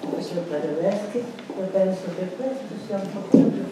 signor Paderewski, e penso che questo sia un pochino più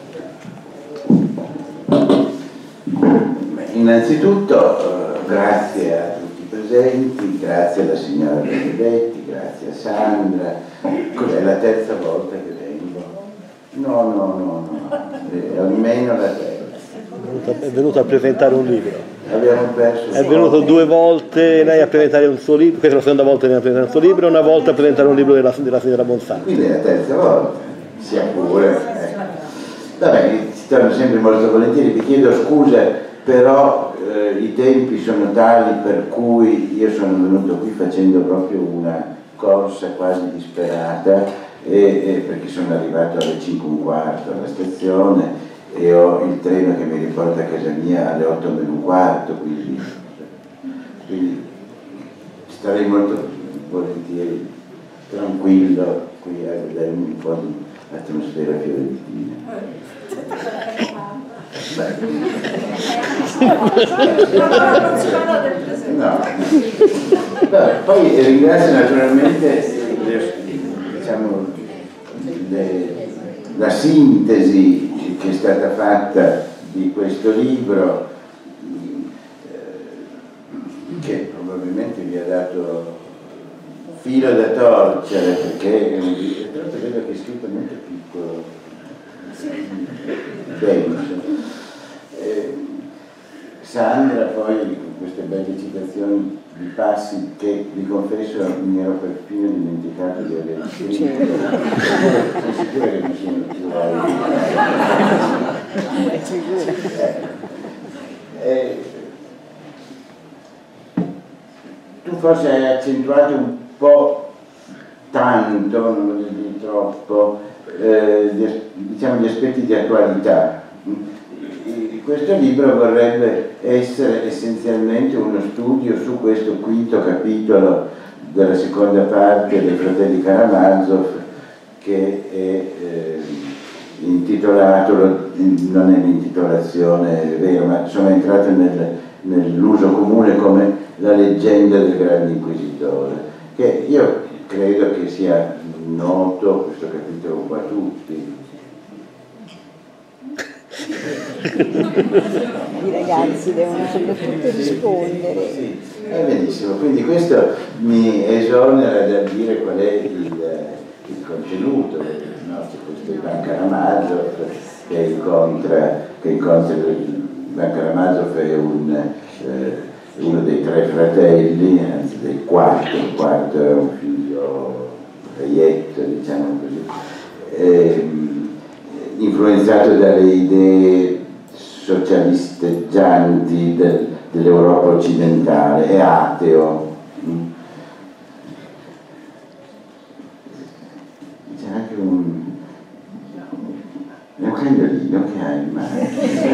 forte. Innanzitutto grazie a tutti i presenti, grazie alla signora Benedetti, grazie a Sandra. Cos'è la terza volta che vengo? No, almeno la terza. È venuto a presentare un libro. Abbiamo perso. È venuto 2 volte lei a presentare un suo libro, questa è la seconda volta che viene a presentare un suo libro, e una volta a presentare un libro della signora Bonsanti. Quindi è la terza volta, sia pure. Vabbè, ci torno sempre molto volentieri, vi chiedo scusa, però i tempi sono tali per cui io sono venuto qui facendo proprio una corsa quasi disperata, perché sono arrivato alle 5:15 alla stazione e ho il treno che mi riporta a casa mia alle 8:15, quindi starei molto volentieri tranquillo qui a vedere un po' di atmosfera fiorentina. No. Vabbè, poi ringrazio naturalmente la sintesi che è stata fatta di questo libro, che probabilmente vi ha dato filo da torcere, perché però vedo che è scritto molto piccolo, denso. Sandra poi con queste belle citazioni di passi che vi confesso mi ero perfino dimenticato di aver scritto. Sono sicura che mi sono più tu forse hai accentuato un po' tanto, non voglio dire troppo, diciamo gli aspetti di attualità. Questo libro vorrebbe essere essenzialmente uno studio su questo quinto capitolo della seconda parte dei Fratelli Karamazov, che è intitolato, non è l'intitolazione vera, ma sono entrato nell'uso comune come la leggenda del Grande Inquisitore, che io credo che sia noto questo capitolo qua a tutti. I ragazzi devono soprattutto rispondere. Sì, benissimo, quindi questo mi esonera da dire qual è il contenuto del nostro, questo Ivan Karamazov che incontra Ivan Karamazov è uno dei 3 fratelli, anzi del quarto, il quarto è un figlio reietto, diciamo così, influenzato dalle idee socialisteggianti dell'Europa occidentale, è ateo. C'è anche un cagnolino che ha in mano.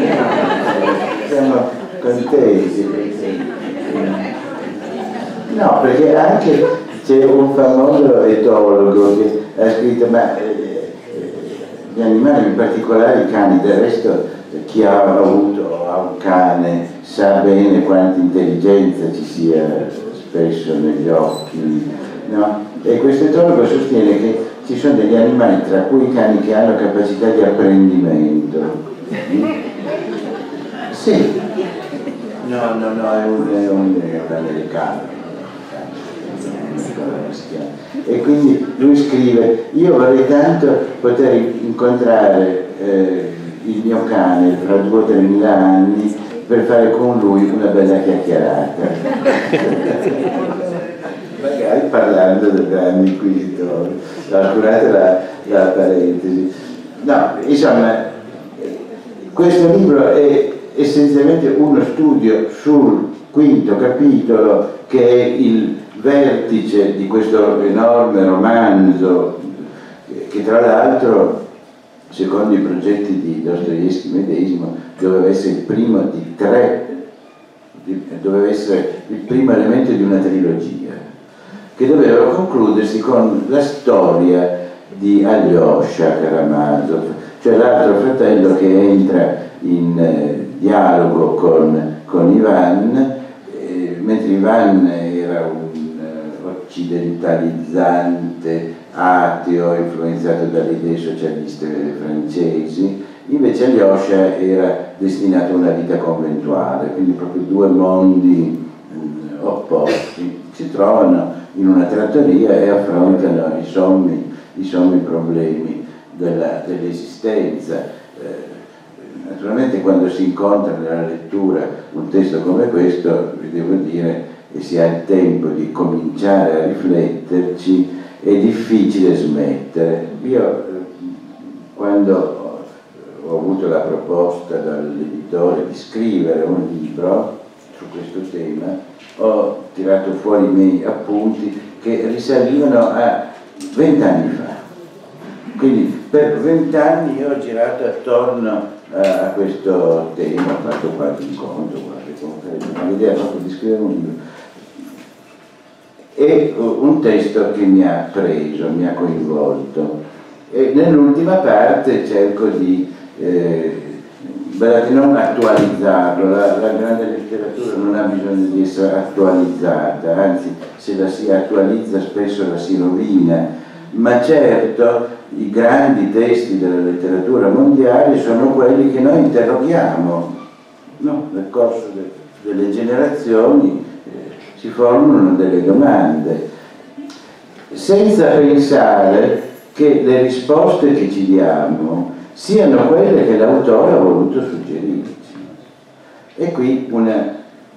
Siamo contenti. No, perché anche c'è un famoso etologo che ha scritto, ma gli animali, in particolare i cani, del resto chi ha avuto o ha un cane sa bene quanta intelligenza ci sia spesso negli occhi, no? E questo etologo sostiene che ci sono degli animali, tra cui i cani, che hanno capacità di apprendimento. Sì, no, è un americano. E quindi lui scrive: io vorrei tanto poter incontrare il mio cane fra 2 o 3 mila anni per fare con lui una bella chiacchierata. Magari parlando del Grande Inquisitore. Scusate la parentesi. No, insomma, questo libro è essenzialmente uno studio sul quinto capitolo, che è il vertice di questo enorme romanzo, che tra l'altro, secondo i progetti di Dostoevskij medesimo, doveva essere il primo di 3, doveva essere il primo elemento di una trilogia, che doveva concludersi con la storia di Alyosha Karamazov, cioè l'altro fratello che entra in dialogo con Ivan, mentre Ivan era un occidentalizzante, ateo, influenzato dalle idee socialiste francesi. Invece Alyosha era destinato a una vita conventuale, quindi proprio due mondi opposti si trovano in una trattoria e affrontano i sommi problemi dell'esistenza. Naturalmente quando si incontra nella lettura un testo come questo, vi devo dire, e si ha il tempo di cominciare a rifletterci, è difficile smettere. Io quando ho avuto la proposta dall'editore di scrivere un libro su questo tema, ho tirato fuori i miei appunti che risalivano a 20 anni fa. Quindi per 20 anni io ho girato attorno a questo tema, ho fatto qualche incontro, qualche conferenza, ma l'idea proprio di scrivere un libro. È un testo che mi ha preso, mi ha coinvolto, e nell'ultima parte cerco di non attualizzarlo. La grande letteratura non ha bisogno di essere attualizzata, anzi se la si attualizza spesso la si rovina, ma certo i grandi testi della letteratura mondiale sono quelli che noi interroghiamo, no? Nel corso delle generazioni si formano delle domande, senza pensare che le risposte che ci diamo siano quelle che l'autore ha voluto suggerirci. E qui una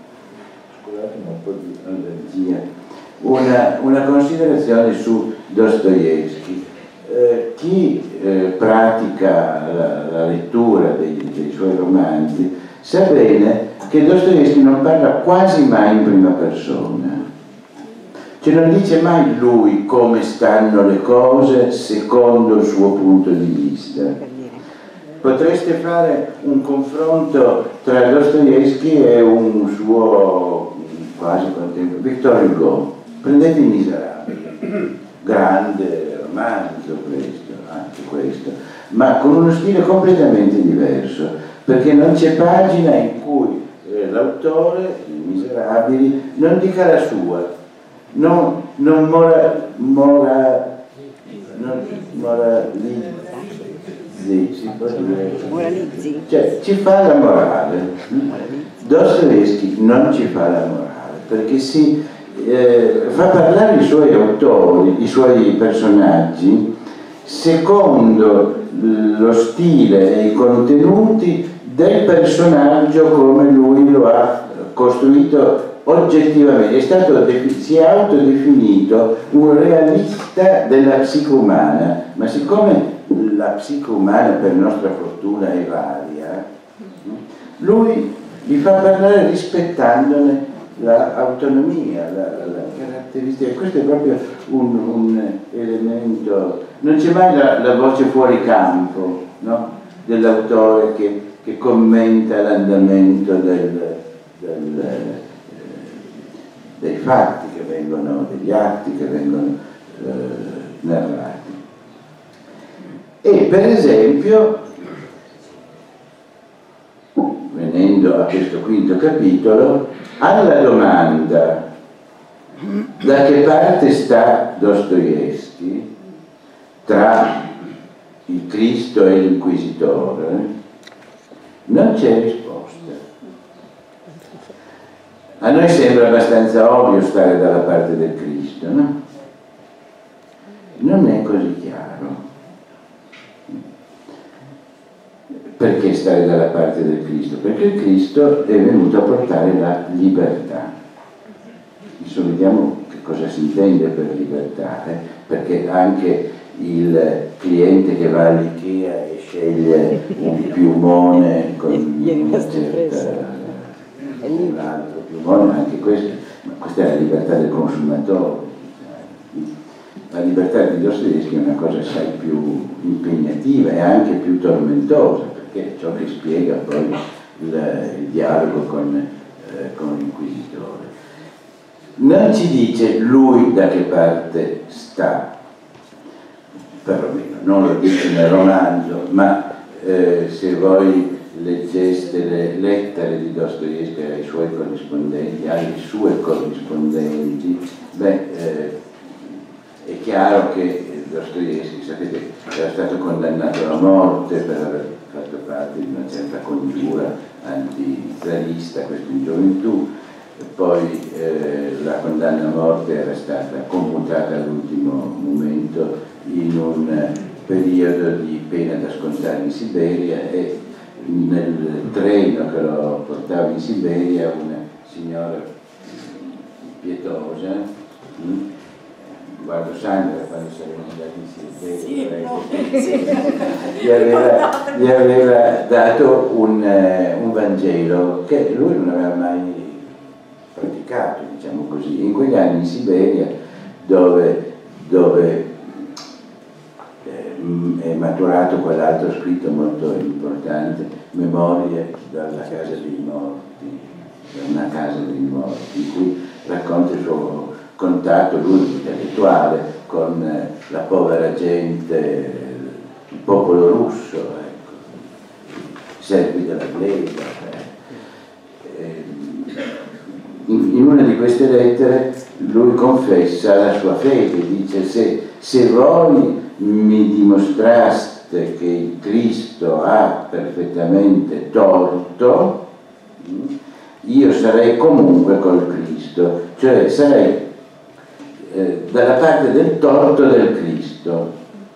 considerazione su Dostoevskij. Chi pratica la lettura dei suoi romanzi sa bene che Dostoevskij non parla quasi mai in prima persona, cioè non dice mai lui come stanno le cose secondo il suo punto di vista. Potreste fare un confronto tra Dostoevskij e un suo quasi contemporaneo, Victor Hugo. Prendete I Miserabili, grande romanzo questo, anche questo, ma con uno stile completamente diverso, perché non c'è pagina in cui l'autore, I Miserabili, non dica la sua, non moralizzi, cioè ci fa la morale. Dostoevskij non ci fa la morale, perché fa parlare i suoi autori, i suoi personaggi, secondo lo stile e i contenuti del personaggio come lui lo ha costruito oggettivamente. Si è autodefinito un realista della psiche umana, ma siccome la psiche umana per nostra fortuna è varia, lui li fa parlare rispettandone l'autonomia, la caratteristica. Questo è proprio un elemento. Non c'è mai la voce fuori campo, no? Dell'autore che commenta l'andamento dei fatti che vengono, degli atti che vengono narrati. E per esempio, venendo a questo quinto capitolo, alla domanda da che parte sta Dostoevskij tra il Cristo e l'inquisitore, non c'è risposta. A noi sembra abbastanza ovvio stare dalla parte del Cristo, no? Non è così chiaro. Perché stare dalla parte del Cristo? Perché il Cristo è venuto a portare la libertà. Adesso vediamo che cosa si intende per libertà, perché anche il cliente che va all'Ikea e sceglie un piumone con una certa, un altro piumone, anche questo, ma questa è la libertà del consumatore. La libertà di Dostoevskij è una cosa assai più impegnativa e anche più tormentosa, perché è ciò che spiega poi il dialogo con l'inquisitore. Non ci dice lui da che parte sta, perlomeno non lo dice nel romanzo, ma se voi leggeste le lettere di Dostoevskij ai suoi corrispondenti, alle sue corrispondenti, È chiaro che Dostoevskij, sapete, era stato condannato a morte per aver fatto parte di una certa congiura antizarista, questo in gioventù, e poi la condanna a morte era stata commutata all'ultimo momento in un periodo di pena da scontare in Siberia, e nel treno che lo portava in Siberia una signora pietosa, guardo Sandra quando saremo andati in Siberia, gli aveva dato un Vangelo che lui non aveva mai praticato, diciamo così. In quegli anni in Siberia, dove è maturato quell'altro scritto molto importante, Memorie dalla casa dei morti, da una casa dei morti, in cui racconta il suo contatto, lui intellettuale, con la povera gente, il popolo russo, ecco, servi della Gleba. In una di queste lettere lui confessa la sua fede, dice: se voi mi dimostraste che il Cristo ha perfettamente torto, io sarei comunque col Cristo, cioè sarei dalla parte del torto del Cristo.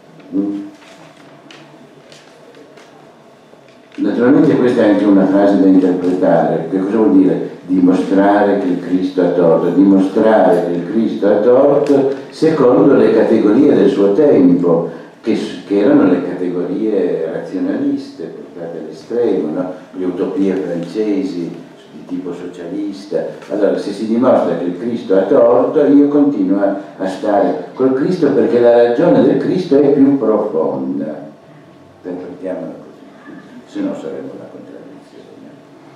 Naturalmente questa è anche una frase da interpretare. Che cosa vuol dire dimostrare che il Cristo ha torto? Dimostrare che il Cristo ha torto secondo le categorie del suo tempo, che erano le categorie razionaliste portate all'estremo, no? Le utopie francesi di tipo socialista. Allora, se si dimostra che il Cristo ha torto, io continuo a stare col Cristo, perché la ragione del Cristo è più profonda. Interpretiamola così, se no saremo la contraddizione.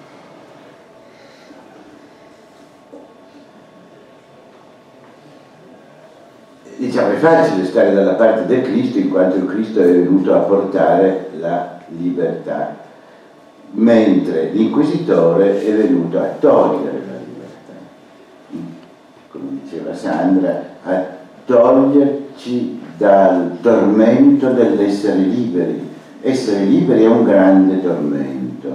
Diciamo, è facile stare dalla parte del Cristo, in quanto il Cristo è venuto a portare la libertà, mentre l'inquisitore è venuto a togliere la libertà, come diceva Sandra, a toglierci dal tormento dell'essere liberi. Essere liberi è un grande tormento.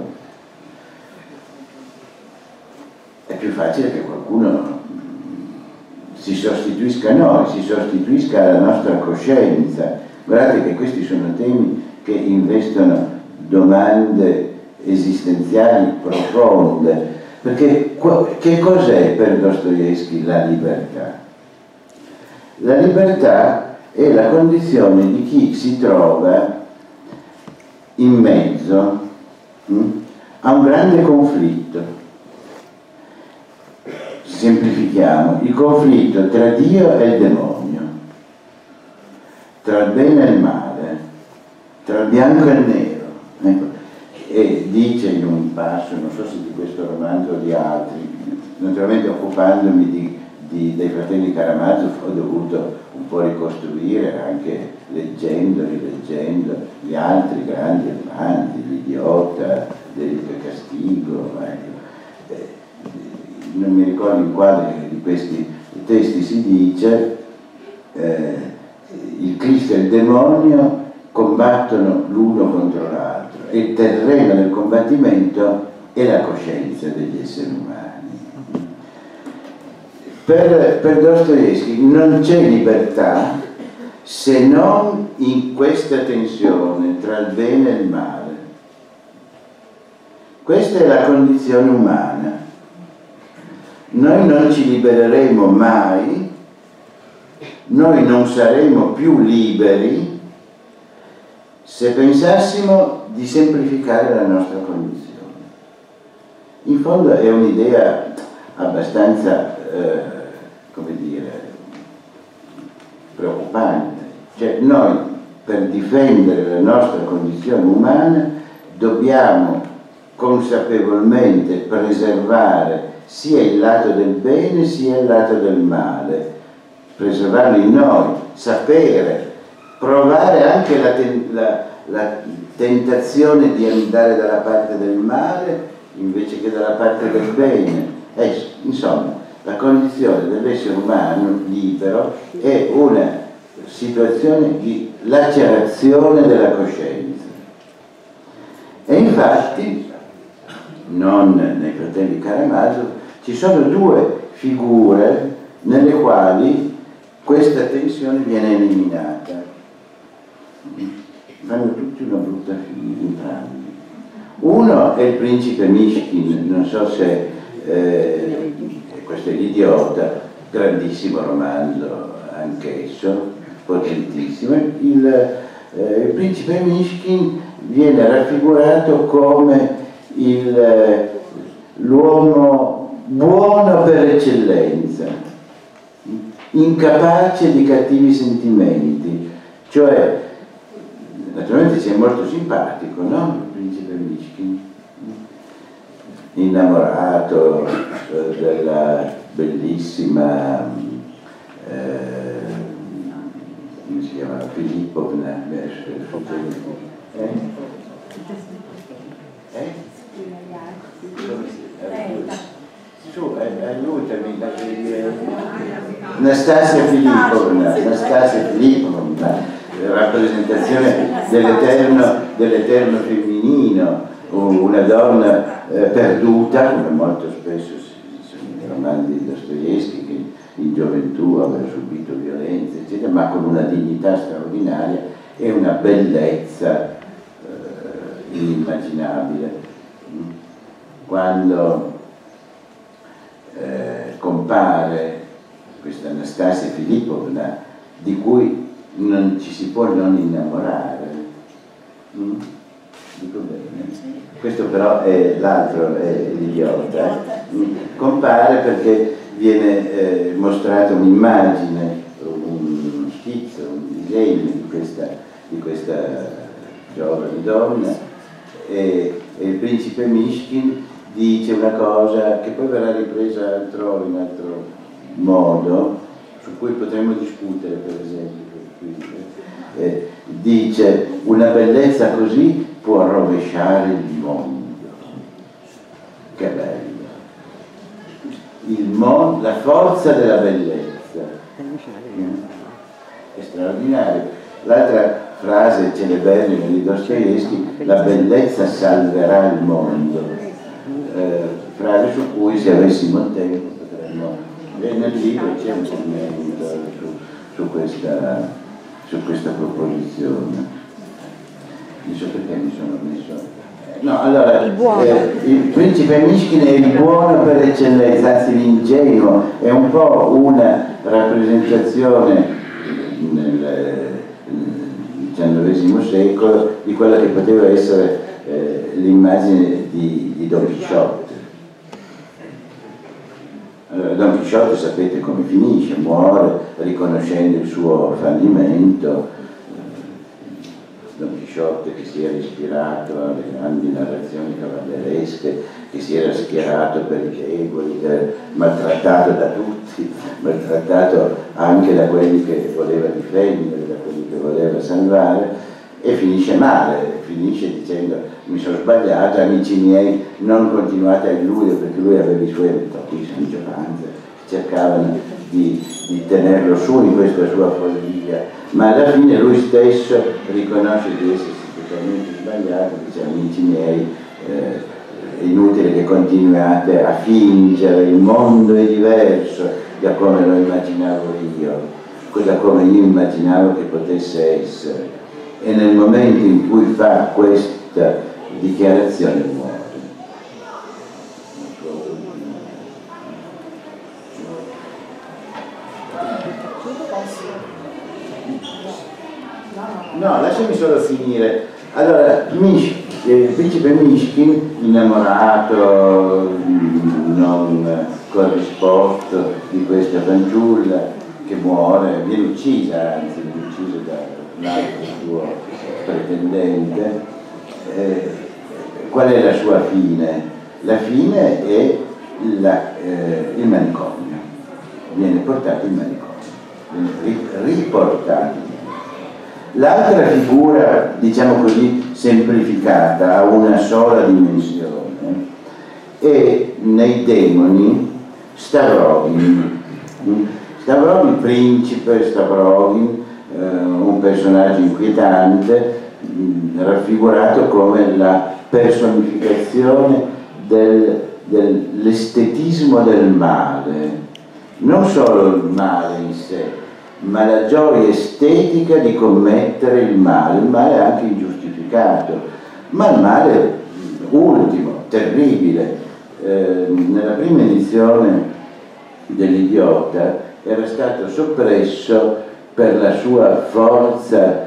È più facile che qualcuno si sostituisca a noi, si sostituisca alla nostra coscienza. Guardate che questi sono temi che investono domande esistenziali profonde, perché che cos'è per Dostoevskij la libertà? La libertà è la condizione di chi si trova in mezzo a un grande conflitto. Semplifichiamo: il conflitto tra Dio e il demonio, tra il bene e il male, tra il bianco e il nero. Ecco. E dice in un passo, non so se di questo romanzo o di altri, naturalmente occupandomi dei fratelli Karamazov ho dovuto un po' ricostruire, anche leggendo, rileggendo gli altri grandi romanzi, L'Idiota, Delitto e Castigo, ecco. Non mi ricordo in quale di questi testi si dice il Cristo e il demonio combattono l'uno contro l'altro e il terreno del combattimento è la coscienza degli esseri umani. Per Dostoevskij non c'è libertà se non in questa tensione tra il bene e il male. Questa è la condizione umana. Noi non ci libereremo mai, noi non saremo più liberi se pensassimo di semplificare la nostra condizione. In fondo è un'idea abbastanza, come dire, preoccupante. Cioè noi, per difendere la nostra condizione umana, dobbiamo consapevolmente preservare sia il lato del bene sia il lato del male, preservarlo in noi, sapere, provare anche la tentazione di andare dalla parte del male invece che dalla parte del bene. Insomma, la condizione dell'essere umano libero è una situazione di lacerazione della coscienza. E infatti, non nei Fratelli Karamazov, ci sono due figure nelle quali questa tensione viene eliminata. Fanno tutti una brutta fine, entrambi. Uno è il principe Mishkin, non so se questo è L'Idiota, grandissimo romanzo anch'esso, potentissimo. Il principe Mishkin viene raffigurato come l'uomo buono per eccellenza, incapace di cattivi sentimenti, cioè naturalmente ci è molto simpatico, no? Il principe Mishkin, innamorato della bellissima come si chiama? Filippovna, su, aiutami, Nastasia Filippovna, rappresentazione dell'eterno femminino, una donna perduta, come molto spesso nei romanzi di Dostoevskij, che in gioventù aveva subito violenze, eccetera, ma con una dignità straordinaria e una bellezza inimmaginabile. Quando compare questa Nastasia Filippovna, di cui non ci si può non innamorare, dico bene? Questo però è l'altro, è L'Idiota, compare perché viene mostrata un'immagine, un schizzo, un disegno di questa giovane donna, e il principe Mishkin dice una cosa che poi verrà ripresa altrove in altro modo, su cui potremmo discutere, per esempio. Dice: una bellezza così può rovesciare il mondo. Che bello! La forza della bellezza è straordinario. L'altra frase celeberrima di Dostoevskij: la bellezza salverà il mondo. Frase su cui, se avessimo tempo, potremmo. Nel libro c'è un commento su questa proposizione. Non so perché mi sono messo. No, allora, il principe Mishkin è il buono per eccellenza, anzi l'ingenuo, è un po' una rappresentazione nel XIX secolo di quella che poteva essere l'immagine di Don Chisciotte. Allora, Don Chisciotte sapete come finisce, muore riconoscendo il suo fallimento. Don Chisciotte, che si era ispirato alle grandi narrazioni cavalleresche, che si era schierato per i deboli, maltrattato da tutti, maltrattato anche da quelli che voleva difendere, da quelli che voleva salvare, e finisce male, finisce dicendo: mi sono sbagliato, amici miei, non continuate a illudere, perché lui aveva i suoi amici, maggioranza, cercavano di tenerlo su in questa sua follia, ma alla fine lui stesso riconosce di essersi totalmente sbagliato, dice: amici miei, è inutile che continuate a fingere, il mondo è diverso da come lo immaginavo io, da come io immaginavo che potesse essere. E nel momento in cui fa questa dichiarazione muore. No, lasciami solo finire. Allora, il principe Mishkin, innamorato, non corrisposto di questa fanciulla che muore, viene uccisa, anzi, viene uccisa da un altro suo pretendente. Qual è la sua fine? La fine è il manicomio, viene portato in manicomio, viene riportato. L'altra figura, diciamo così, semplificata, ha una sola dimensione, e nei demoni Stavrogin, principe Stavrogin, un personaggio inquietante, raffigurato come la personificazione dell'estetismo del male, non solo il male in sé, ma la gioia estetica di commettere il male anche ingiustificato, ma il male ultimo, terribile. Nella prima edizione dell'Idiota era stato soppresso per la sua forza,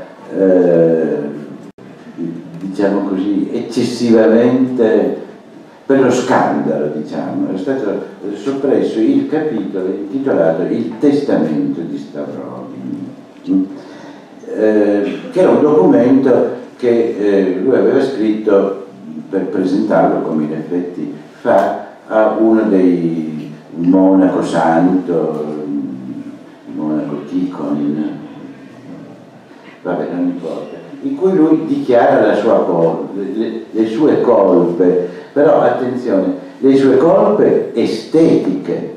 diciamo così, eccessivamente, per lo scandalo, diciamo. Era stato soppresso il capitolo intitolato Il testamento di Stavrodin, che era un documento che lui aveva scritto per presentarlo, come in effetti fa, a uno dei monaco santo, monaco Tikhon, vabbè, non importa, in cui lui dichiara la sua colpa, le sue colpe, però attenzione, le sue colpe estetiche.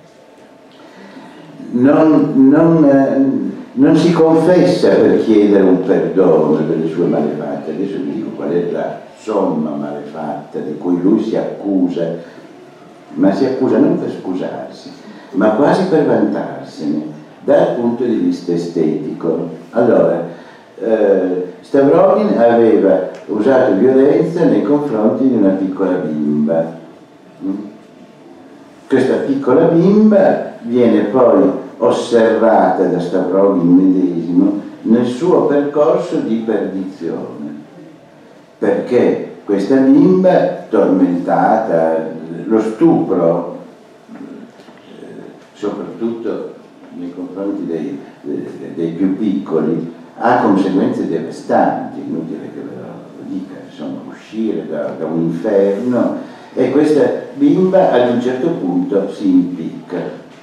Non si confessa per chiedere un perdono delle sue malefatte. Adesso vi dico qual è la somma malefatta di cui lui si accusa, ma si accusa non per scusarsi, ma quasi per vantarsene dal punto di vista estetico. Allora, Stavrodin aveva usato violenza nei confronti di una piccola bimba. Questa piccola bimba viene poi osservata da Stavrodin medesimo nel suo percorso di perdizione, perché questa bimba tormentata, lo stupro, soprattutto nei confronti dei più piccoli, ha conseguenze devastanti, inutile che ve lo dica, insomma, uscire da un inferno, e questa bimba ad un certo punto si impicca.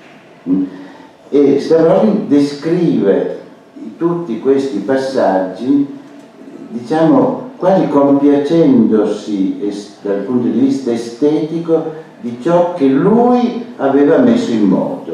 E Stavrodin descrive tutti questi passaggi, diciamo, quasi compiacendosi dal punto di vista estetico di ciò che lui aveva messo in moto,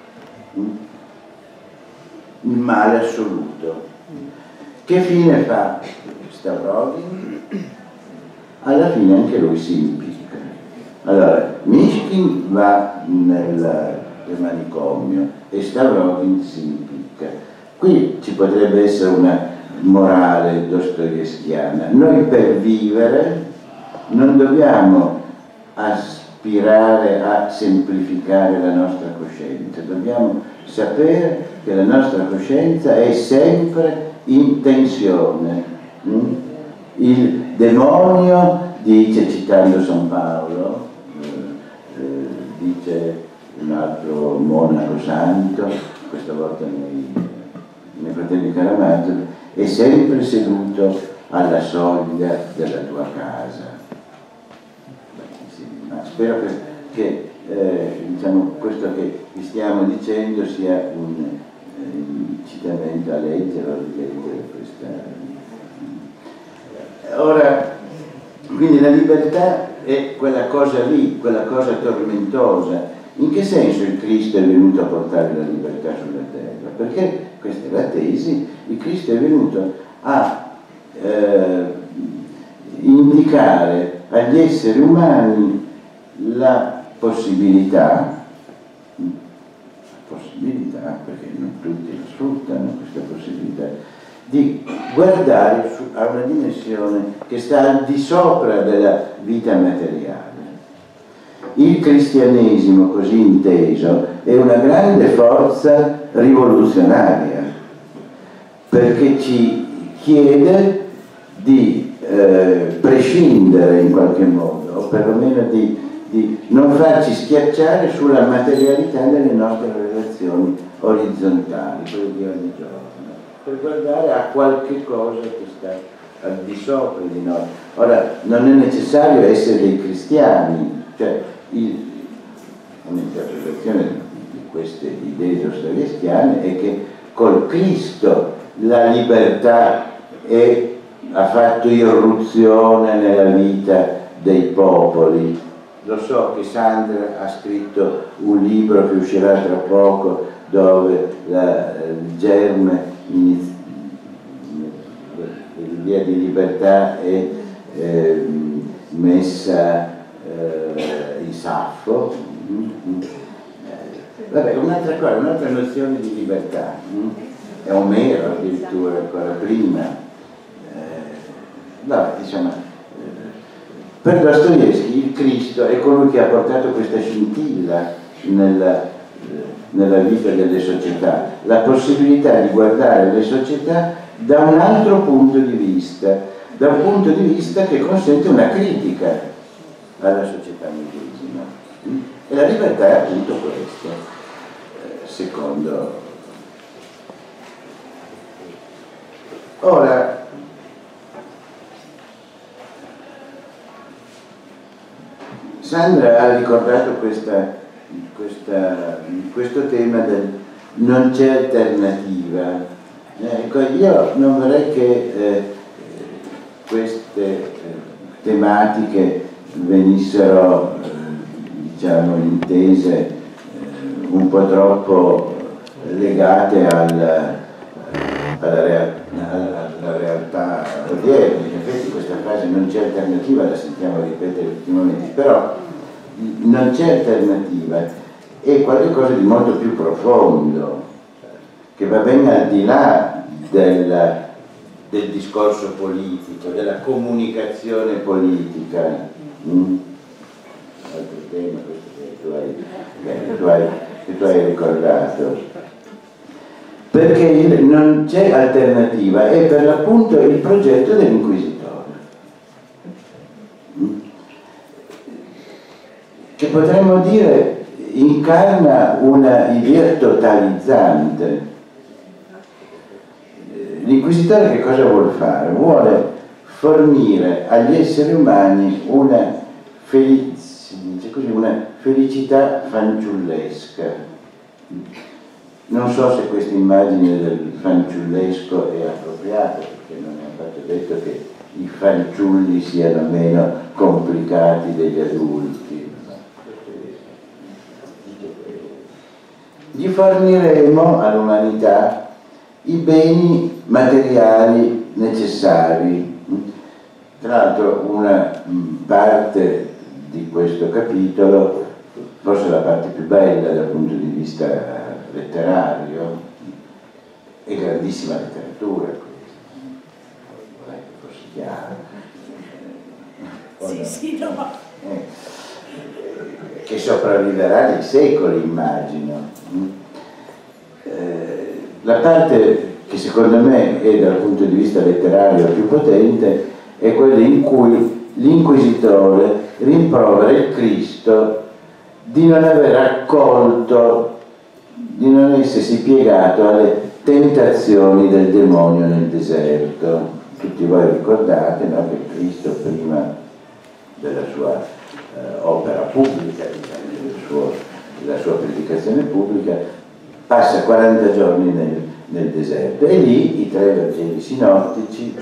il male assoluto. Che fine fa Stavrodin? Alla fine anche lui si impicca. Allora, Mishkin va nel manicomio e Stavrodin si impicca. Qui ci potrebbe essere una morale dostoevskiana. Noi per vivere non dobbiamo aspirare a semplificare la nostra coscienza, dobbiamo sapere che la nostra coscienza è sempre in tensione. Il demonio, dice, citando San Paolo, dice un altro monaco santo, questa volta nei Fratelli Karamazov, è sempre seduto alla soglia della tua casa. Sì, ma spero che diciamo, questo che vi stiamo dicendo sia un incitamento a leggere o a rileggere questa. Ora, quindi la libertà è quella cosa lì, quella cosa tormentosa. In che senso il Cristo è venuto a portare la libertà sulla terra? Perché, questa è la tesi, il Cristo è venuto a indicare agli esseri umani la possibilità, perché non tutti lo sfruttano questa possibilità, di guardare a una dimensione che sta al di sopra della vita materiale. Il cristianesimo, così inteso, è una grande forza rivoluzionaria, perché ci chiede di prescindere in qualche modo, o perlomeno di non farci schiacciare sulla materialità delle nostre relazioni orizzontali, quelle di ogni giorno, per guardare a qualche cosa che sta al di sopra di noi. Ora, non è necessario essere dei cristiani, cioè un'interpretazione di queste idee dostoevskiane è che col Cristo la libertà ha fatto irruzione nella vita dei popoli. Lo so che Sandra ha scritto un libro che uscirà tra poco, dove il germe l'idea di libertà è messa in Saffo. Vabbè, un'altra cosa, un'altra nozione di libertà è Omero, addirittura ancora prima. Vabbè, diciamo, per Dostoevskij il Cristo è colui che ha portato questa scintilla nella vita delle società, la possibilità di guardare le società da un altro punto di vista, da un punto di vista che consente una critica alla società medesima. E la libertà è appunto questo, secondo. Ora, Sandra ha ricordato questo tema del non c'è alternativa. Ecco, io non vorrei che queste tematiche venissero diciamo intese un po' troppo legate alla realtà odierna. In effetti questa frase non c'è alternativa la sentiamo ripetere ultimamente, però non c'è alternativa è qualcosa di molto più profondo, che va ben al di là del discorso politico, della comunicazione politica. Altro tema, questo che tu hai ricordato. Perché non c'è alternativa, è per l'appunto il progetto dell'inquisitore, che potremmo dire incarna una idea totalizzante. L'inquisitore che cosa vuole fare? Vuole fornire agli esseri umani una felicità fanciullesca. Non so se questa immagine del fanciullesco è appropriata, perché non è affatto detto che i fanciulli siano meno complicati degli adulti. Gli forniremo all'umanità i beni materiali necessari. Tra l'altro una parte di questo capitolo, forse la parte più bella dal punto di vista letterario, è grandissima letteratura questa, non è che fosse chiaro. Sì, no. Che sopravviverà nei secoli, immagino. La parte che secondo me è dal punto di vista letterario più potente è quella in cui l'inquisitore rimprovera il Cristo di non aver accolto, di non essersi piegato alle tentazioni del demonio nel deserto. Tutti voi ricordate, no, che Cristo prima della sua opera pubblica, della sua predicazione pubblica, passa 40 giorni nel deserto e lì i tre Vangeli sinottici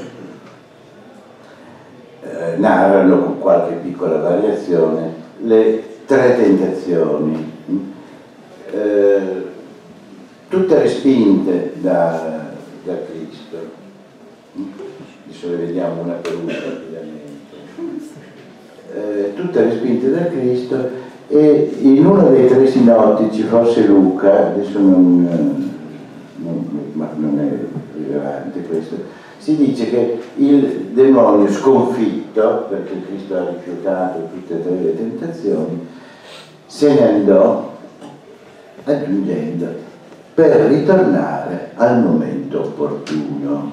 narrano con qualche piccola variazione le tre tentazioni, tutte respinte da Cristo. Adesso le vediamo una per una rapidamente. Tutte respinte da Cristo, e in uno dei tre sinottici, forse Luca, adesso non è rilevante questo, si dice che il demonio sconfitto, perché Cristo ha rifiutato tutte e tre le tentazioni, se ne andò aggiungendo per ritornare al momento opportuno.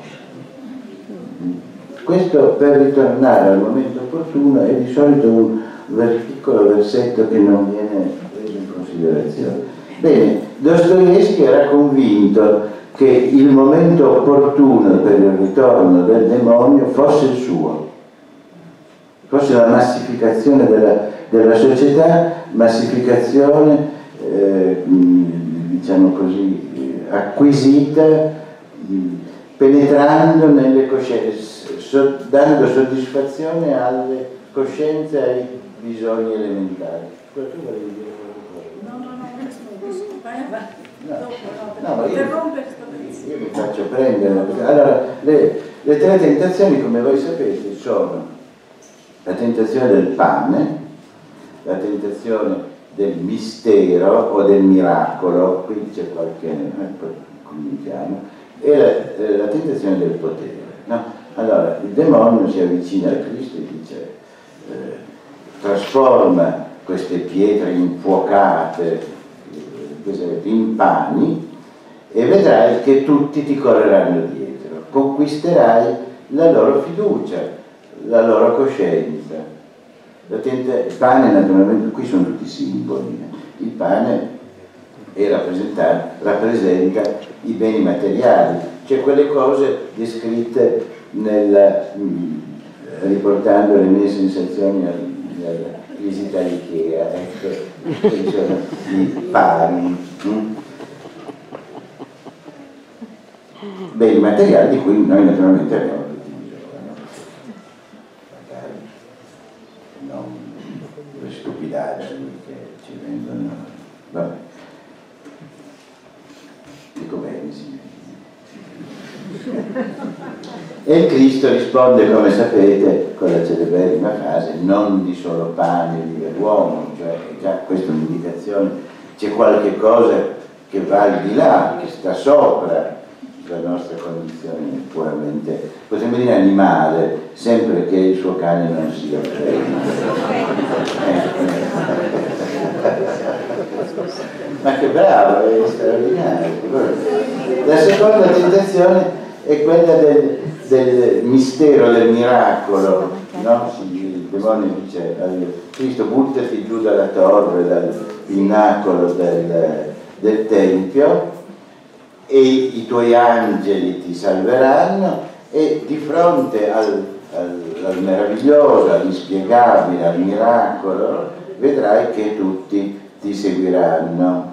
Questo per ritornare al momento opportuno è di solito un piccolo versetto che non viene preso in considerazione. Bene, Dostoevskij era convinto che il momento opportuno per il ritorno del demonio fosse il suo, fosse la massificazione della società, massificazione diciamo così acquisita, penetrando nelle coscienze, dando soddisfazione alle coscienze e ai bisogni elementari. Quello tu volevi dire qualcosa? No, questo vai avanti. No, Interrompe sto pensiero. io mi faccio prendere. Allora, le tre tentazioni, come voi sapete, sono la tentazione del pane, la tentazione del mistero o del miracolo, qui c'è qualche, poi cominciamo, e la tentazione del potere. No? Allora, il demonio si avvicina a Cristo e dice, trasforma queste pietre infuocate in pani e vedrai che tutti ti correranno dietro, conquisterai la loro fiducia, la loro coscienza. Il pane, naturalmente, qui sono tutti simboli. Il pane rappresenta i beni materiali, cioè quelle cose descritte riportando le mie sensazioni alla visita all'Ikea, ecco, che sono i pani. Beni materiali di cui noi naturalmente abbiamo tutti bisogno. Magari non le stupidaggini che ci vengono. Vabbè. Dico bene, signori. E il Cristo risponde, come sapete, con la celeberrima frase: non di solo pane vive l'uomo, cioè già questa è un'indicazione, c'è qualche cosa che va al di là, che sta sopra la nostra condizione puramente, potremmo dire animale, sempre che il suo cane non sia offeso. Ma che bravo, è straordinario. La seconda tentazione è quella del mistero, del miracolo, no? Il demonio dice a Cristo: buttati giù dalla torre, dal pinnacolo del Tempio, e i tuoi angeli ti salveranno, e di fronte al meraviglioso, all'inspiegabile, al miracolo, vedrai che tutti ti seguiranno.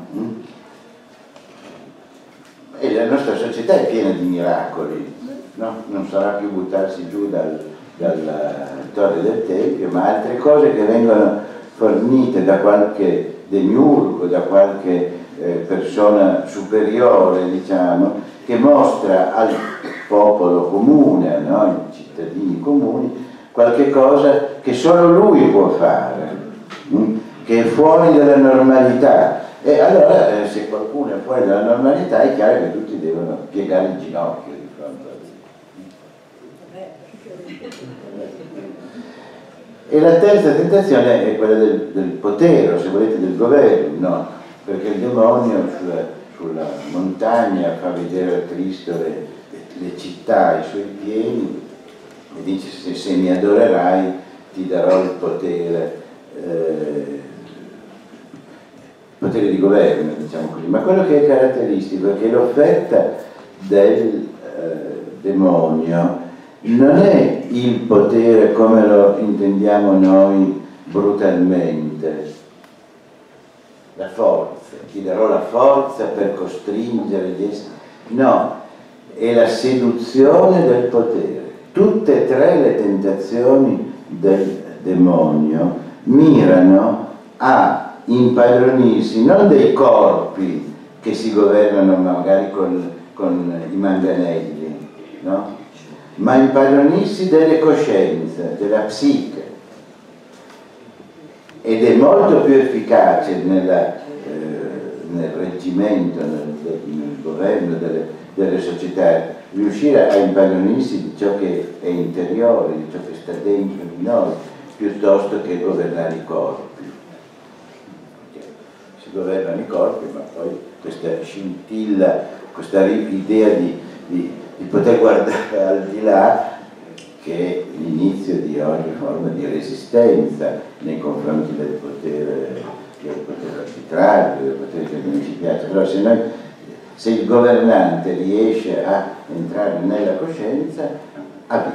E la nostra società è piena di miracoli, no? Non sarà più buttarsi giù dalla torre del Tempio, ma altre cose che vengono fornite da qualche demiurgo, da qualche persona superiore, diciamo, che mostra al popolo comune, no? Ai cittadini comuni, qualche cosa che solo lui può fare, che è fuori dalla normalità. E allora se qualcuno è fuori dalla normalità è chiaro che tutti devono piegare il ginocchio di fronte a lui. E la terza tentazione è quella del potere, o se volete del governo, no? Perché il demonio sulla montagna fa vedere a Cristo le città ai suoi piedi e dice: se mi adorerai ti darò il potere di governo, diciamo così. Ma quello che è caratteristico è che l'offerta del demonio non è il potere come lo intendiamo noi brutalmente, la forza, ti darò la forza per costringere gli esseri. No, è la seduzione del potere. Tutte e tre le tentazioni del demonio mirano a impadronirsi non dei corpi che si governano magari con i manganelli, no? Ma impadronirsi delle coscienze, della psiche. Ed è molto più efficace nel reggimento, nel governo delle società, riuscire a impadronirsi di ciò che è interiore, di ciò che sta dentro di noi, piuttosto che governare i corpi. Si governano i corpi, ma poi questa scintilla, questa idea di poter guardare al di là, che è l'inizio di ogni forma di resistenza nei confronti del potere arbitrario, del potere che non ci piace. Però se il governante riesce a entrare nella coscienza, ha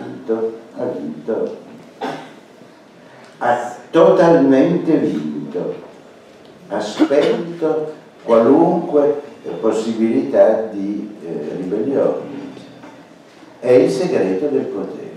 totalmente vinto, ha spento qualunque possibilità di ribellione. È il segreto del potere.